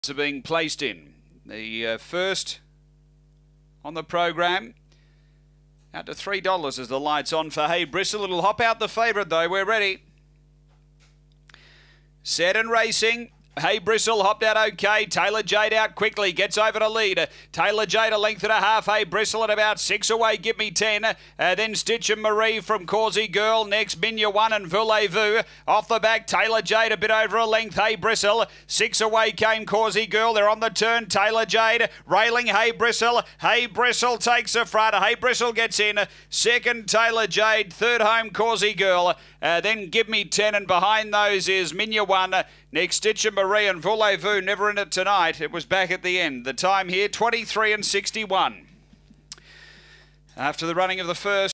are being placed in. The first on the program out to $3 as the lights on for Hey Bristle. It'll hop out the favourite though. We're ready. Set and racing. Hey Bristle hopped out okay. Taylor Jade out quickly. Gets over to lead. Taylor Jade a length and a half. Hey Bristle at about 6 away. Give me 10. Then Stitch and Marie from Causey Girl. Next Minya 1 and Voulez-Vous. Off the back Taylor Jade a bit over a length. Hey Bristle. 6 away came Causey Girl. They're on the turn. Taylor Jade railing Hey Bristle. Hey Bristle takes the front. Hey Bristle gets in. Second Taylor Jade. Third home Causey Girl. Then Give Me 10 and behind those is Minya 1. Next Stitch and Marie and Voulez-Vous, never in it tonight. It was back at the end. The time here 23 and 61. After the running of the first.